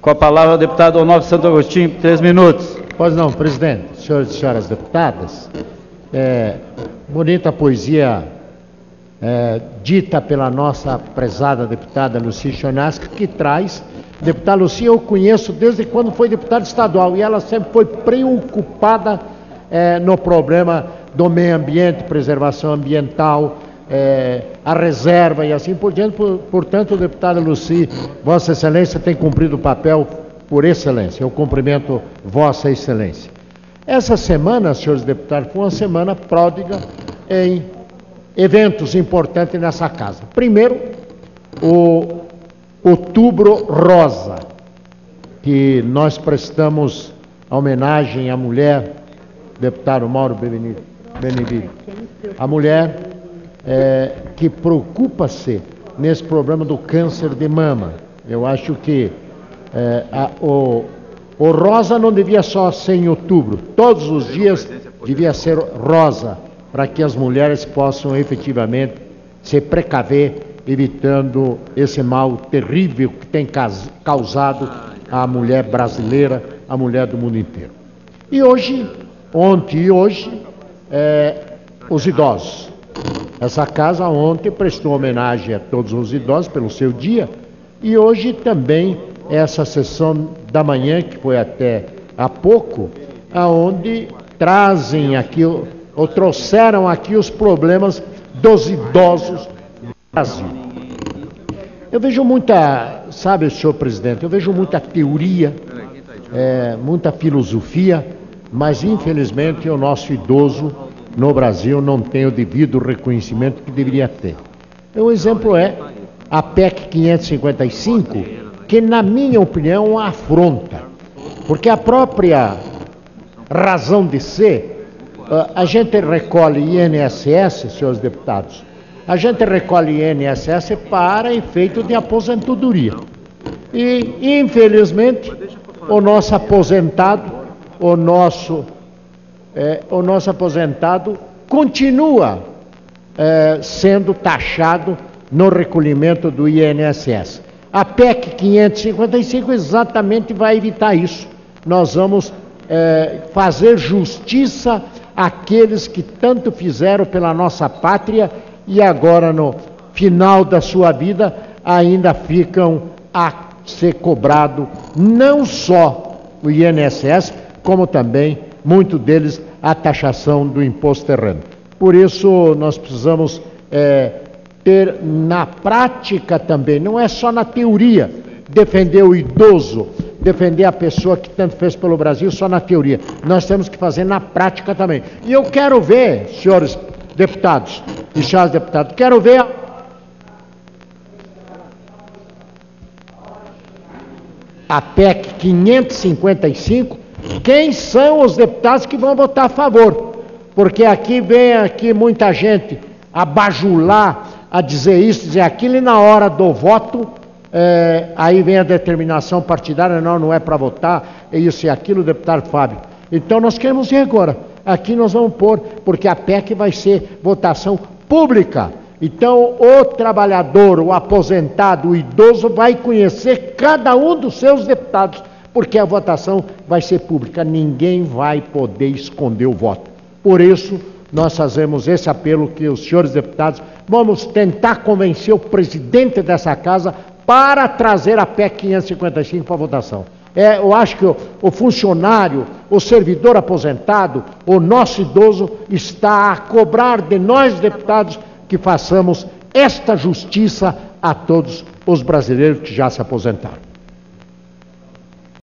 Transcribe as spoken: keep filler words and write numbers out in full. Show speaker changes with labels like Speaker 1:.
Speaker 1: Com a palavra o deputado Onofre Santo Agostinho, três minutos.
Speaker 2: Pois não, presidente, senhores e senhoras deputadas, é, bonita poesia é, dita pela nossa prezada deputada Lucia Chonasca, que traz, deputada Lucia eu conheço desde quando foi deputada estadual, e ela sempre foi preocupada é, no problema do meio ambiente, preservação ambiental, é, a reserva e assim por diante. Portanto, deputada Lucia, Vossa Excelência tem cumprido o papel por excelência. Eu cumprimento Vossa Excelência. Essa semana, senhores deputados, foi uma semana pródiga em eventos importantes nessa casa. Primeiro, o Outubro Rosa, que nós prestamos homenagem à mulher, deputado Mauro Benevides, a mulher é, que preocupa-se nesse problema do câncer de mama. Eu acho que é, a, o, o rosa não devia só ser em outubro, todos os dias devia ser rosa, para que as mulheres possam efetivamente se precaver, evitando esse mal terrível que tem causado a mulher brasileira, a mulher do mundo inteiro. E hoje, ontem e hoje, é, os idosos. Essa casa ontem prestou homenagem a todos os idosos pelo seu dia, e hoje também essa sessão da manhã, que foi até há pouco, aonde trazem aqui, ou trouxeram aqui os problemas dos idosos do Brasil. Eu vejo muita, sabe, senhor presidente, eu vejo muita teoria, é, muita filosofia, mas infelizmente o nosso idoso no Brasil não tem o devido reconhecimento que deveria ter. O exemplo é a P E C quinhentos e cinquenta e cinco, que na minha opinião é uma afronta, porque a própria razão de ser, a gente recolhe I N S S, senhores deputados, a gente recolhe I N S S para efeito de aposentadoria. E, infelizmente, o nosso aposentado, o nosso, é, o nosso aposentado continua é, sendo taxado no recolhimento do I N S S. A P E C quinhentos e cinquenta e cinco exatamente vai evitar isso. Nós vamos é, fazer justiça àqueles que tanto fizeram pela nossa pátria e agora, no final da sua vida, ainda ficam a ser cobrado não só o I N S S, como também, muitos deles, a taxação do imposto terreno. Por isso, nós precisamos é, ter na prática também, não é só na teoria, defender o idoso, defender a pessoa que tanto fez pelo Brasil só na teoria. Nós temos que fazer na prática também. E eu quero ver, senhores deputados e senhores deputados, quero ver a P E C quinhentos e cinquenta e cinco, quem são os deputados que vão votar a favor, porque aqui vem aqui muita gente a bajular, a dizer isso, dizer aquilo, e na hora do voto, é, aí vem a determinação partidária, não, não é para votar, é isso e aquilo, deputado Fábio. Então nós queremos ver agora, aqui nós vamos pôr, porque a P E C vai ser votação pública. Então o trabalhador, o aposentado, o idoso vai conhecer cada um dos seus deputados, porque a votação vai ser pública, ninguém vai poder esconder o voto. Por isso, nós fazemos esse apelo que os senhores deputados, vamos tentar convencer o presidente dessa casa para trazer a P E C quinhentos e cinquenta e cinco para votação. É, eu acho que o, o funcionário, o servidor aposentado, o nosso idoso está a cobrar de nós deputados que façamos esta justiça a todos os brasileiros que já se aposentaram.